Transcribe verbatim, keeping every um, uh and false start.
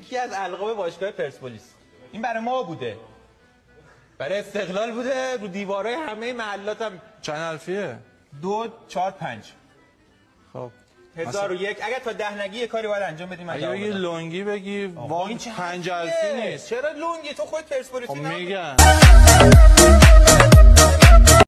یکی از القاب باشگاه پرسپولیس. این برای ما بوده، برای استقلال بوده، رو دیوارای همه محلات هم. چند الفیه؟ دو چهار پنج. خب هزار و یک. اگر تا ده نگی یه کاری باید انجام بدیم. اگه بگی لونگی بگی وان پنج الفی نیست. چرا لونگی؟ تو خود پرسپولیسی خب میگن